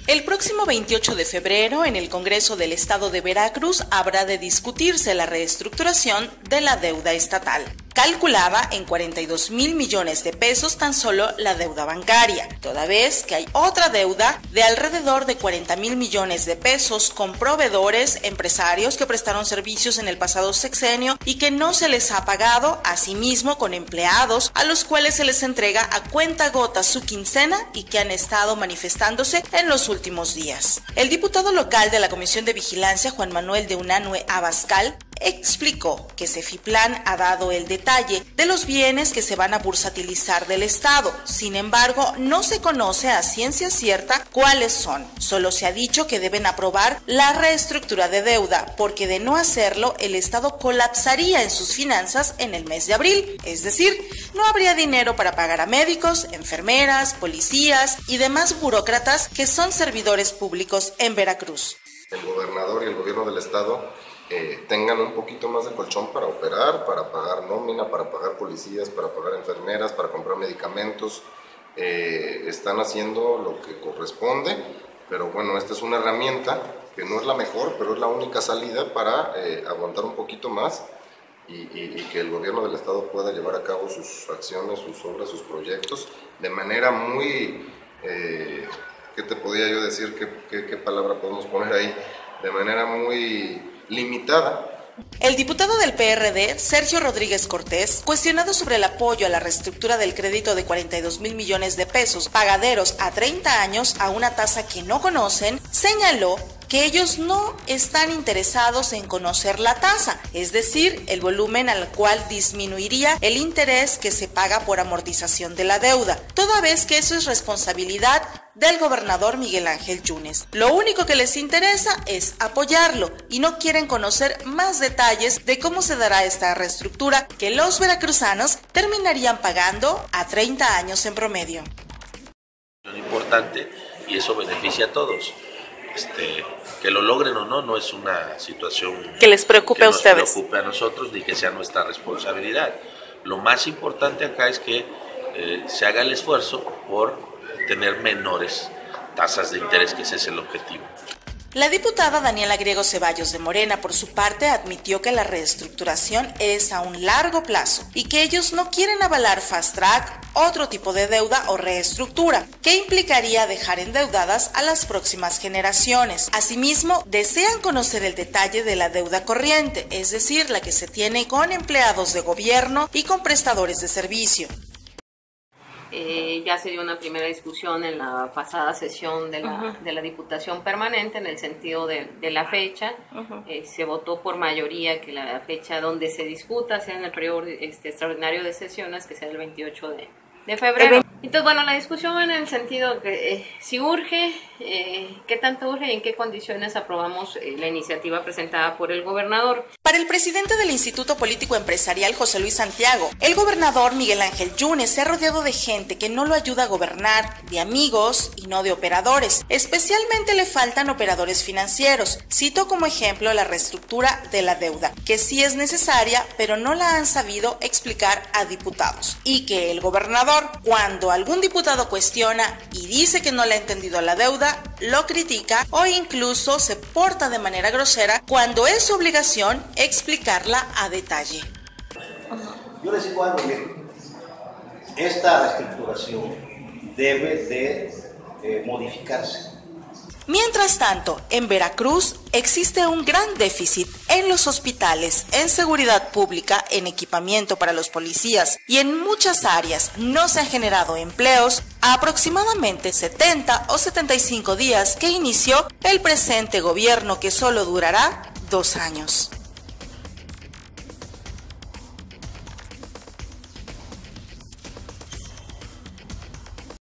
El próximo 28 de febrero, en el Congreso del Estado de Veracruz, habrá de discutirse la reestructuración de la deuda estatal. Calculada en 42,000 millones de pesos tan solo la deuda bancaria, toda vez que hay otra deuda de alrededor de 40,000 millones de pesos con proveedores, empresarios que prestaron servicios en el pasado sexenio y que no se les ha pagado, asimismo con empleados a los cuales se les entrega a cuentagotas su quincena y que han estado manifestándose en los últimos días. El diputado local de la Comisión de Vigilancia, Juan Manuel de Unanue Abascal, explicó que Cefiplan ha dado el detalle de los bienes que se van a bursatilizar del Estado. Sin embargo, no se conoce a ciencia cierta cuáles son. Solo se ha dicho que deben aprobar la reestructura de deuda, porque de no hacerlo, el Estado colapsaría en sus finanzas en el mes de abril. Es decir, no habría dinero para pagar a médicos, enfermeras, policías y demás burócratas que son servidores públicos en Veracruz. El gobernador y el gobierno del Estado tengan un poquito más de colchón para operar, para pagar nómina, para pagar policías, para pagar enfermeras, para comprar medicamentos. Están haciendo lo que corresponde, pero bueno, esta es una herramienta que no es la mejor, pero es la única salida para aguantar un poquito más y que el gobierno del Estado pueda llevar a cabo sus acciones, sus obras, sus proyectos de manera muy, ¿qué te podría yo decir? ¿Qué palabra podemos poner ahí? De manera muy limitada. El diputado del PRD, Sergio Rodríguez Cortés, cuestionado sobre el apoyo a la reestructura del crédito de 42,000 millones de pesos pagaderos a 30 años a una tasa que no conocen, señaló que ellos no están interesados en conocer la tasa, es decir, el volumen al cual disminuiría el interés que se paga por amortización de la deuda, toda vez que eso es responsabilidad del gobernador Miguel Ángel Yunes. Lo único que les interesa es apoyarlo y no quieren conocer más detalles de cómo se dará esta reestructura que los veracruzanos terminarían pagando a 30 años en promedio. Es importante y eso beneficia a todos. Que lo logren o no, no es una situación que les preocupe a ustedes. Que nos preocupe a nosotros ni que sea nuestra responsabilidad. Lo más importante acá es que se haga el esfuerzo por tener menores tasas de interés, que ese es el objetivo. La diputada Daniela Griego Ceballos de Morena, por su parte, admitió que la reestructuración es a un largo plazo y que ellos no quieren avalar fast track, otro tipo de deuda o reestructura, que implicaría dejar endeudadas a las próximas generaciones. Asimismo, desean conocer el detalle de la deuda corriente, es decir, la que se tiene con empleados de gobierno y con prestadores de servicio. Ya se dio una primera discusión en la pasada sesión de la Diputación Permanente en el sentido de la fecha. Se votó por mayoría que la fecha donde se discuta sea en el periodo extraordinario de sesiones, que sea el 28 de febrero. Entonces, bueno, la discusión en el sentido que si urge, qué tanto urge y en qué condiciones aprobamos la iniciativa presentada por el gobernador. Para el presidente del Instituto Político Empresarial, José Luis Santiago, el gobernador Miguel Ángel Yunes se ha rodeado de gente que no lo ayuda a gobernar, de amigos y no de operadores. Especialmente le faltan operadores financieros. Cito como ejemplo la reestructura de la deuda, que sí es necesaria, pero no la han sabido explicar a diputados. Y que el gobernador, cuando algún diputado cuestiona y dice que no le ha entendido la deuda, lo critica o incluso se porta de manera grosera cuando es su obligación explicarla a detalle. Yo les digo algo bien, esta reestructuración debe de modificarse. Mientras tanto, en Veracruz existe un gran déficit en los hospitales, en seguridad pública, en equipamiento para los policías y en muchas áreas no se han generado empleos a aproximadamente 70 o 75 días que inició el presente gobierno, que solo durará 2 años.